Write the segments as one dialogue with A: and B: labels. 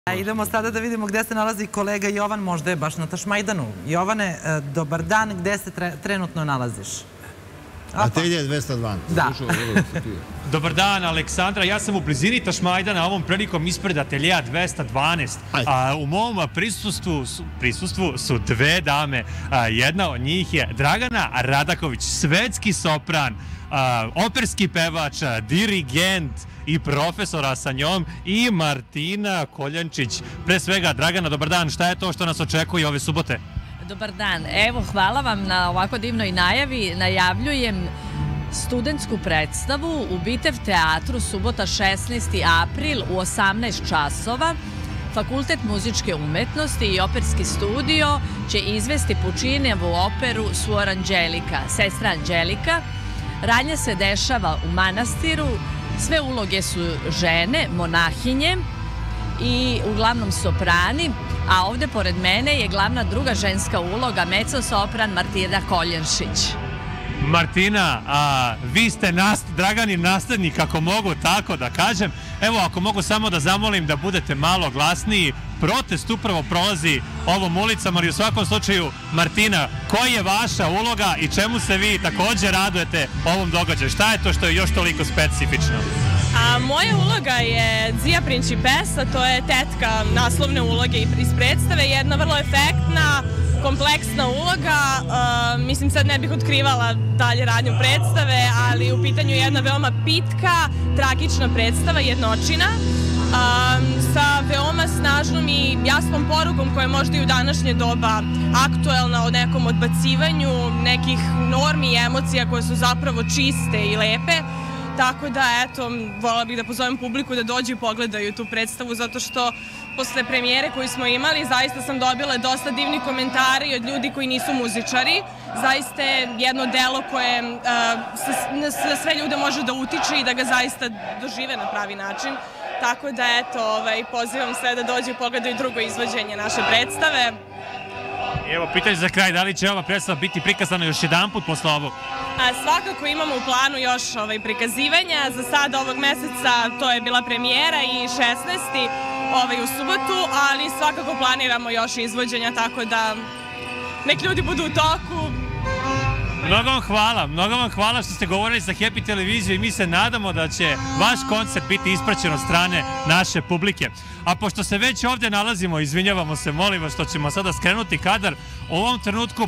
A: Idemo sada da vidimo gde se nalazi kolega Jovan, možda je baš na Tašmajdanu. Jovane, dobar dan, gde se trenutno nalaziš?
B: Atelje 212.
A: Da.
C: Dobar dan, Aleksandra. Ja sam u blizini Tašmajdana, ovom prilikom ispred ateljeja 212. U mom prisustvu su dve dame. Jedna od njih je Dragana Radaković, svetski sopran, operski pevač, dirigent i profesora sa njom, i Martina Koljančić. Pre svega, Dragana, dobar dan. Šta je to što nas očekuje ove subote?
D: Dobar dan. Evo, hvala vam na ovako divnoj najavi. Najavljujem studentsku predstavu u Bitev teatru, subota 16. april u 18 časova. Fakultet muzičke umetnosti i operski studio će izvesti Pučinijevu operu Suor Anđelika, Sestra Anđelika. Radnja se dešava u manastiru, sve uloge su žene, monahinje i uglavnom soprani, a ovde pored mene je glavna druga ženska uloga, mezzo-sopran Martina Koljančić.
C: Martina, vi ste Draganin naslednik, ako mogu tako da kažem. Evo, ako mogu samo da zamolim da budete malo glasniji. Protest upravo prolazi ovom ulicama, ali u svakom slučaju, Martina, koja je vaša uloga i čemu se vi takođe radujete ovom događaju? Šta je to što je još toliko specifično?
E: Moja uloga je Zija Principesa, to je tetka naslovne uloge iz predstave, jedna vrlo efektna, kompleksna uloga. Mislim, sad ne bih otkrivala dalje radnju predstave, ali u pitanju je jedna veoma pitka, tragična predstava, jednočina, sa veoma snažnom i jasnom porukom koja je možda i u današnje doba aktuelna, o nekom odbacivanju nekih normi i emocija koje su zapravo čiste i lepe. Tako da, eto, voljela bih da pozovem publiku da dođu i pogledaju tu predstavu, zato što posle premijere koju smo imali, zaista sam dobila dosta divnih komentara i od ljudi koji nisu muzičari. Zaista je jedno delo koje na sve ljude može da utiče i da ga zaista dožive na pravi način. Tako da, eto, pozivam sve da dođu i pogledaju drugo izvođenje naše predstave.
C: Evo, pitanje za kraj, da li će ova predstava biti prikazana još jedan put posle ovog?
E: Svakako imamo u planu još prikazivanja. Za sad ovog meseca to je bila premijera i 16. u subotu, ali svakako planiramo još izvođenja, tako da nek ljudi budu u toku.
C: Mnogo vam hvala što ste govorili za Happy televiziju i mi se nadamo da će vaš koncert biti ispraćen od strane naše publike. A pošto se već ovdje nalazimo, izvinjavamo se, molim vas što ćemo sada skrenuti kadar, u ovom trenutku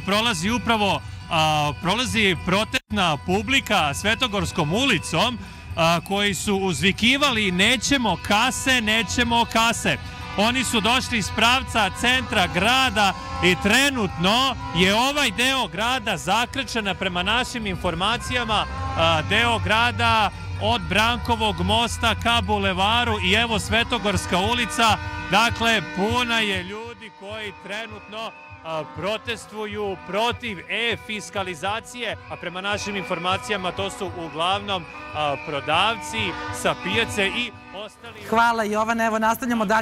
C: prolazi protestna publika Svetogorskom ulicom koji su uzvikivali nećemo kase, nećemo kase. Oni su došli iz pravca centra grada i trenutno je ovaj deo grada zakrčena, prema našim informacijama, deo grada od Brankovog mosta ka bulevaru i evo Svetogorska ulica. Dakle, puna je ljudi koji trenutno protestuju protiv e-fiskalizacije, a prema našim informacijama to su uglavnom prodavci sa pijace i ostali...
A: Hvala, Jovan, evo nastavljamo dalje.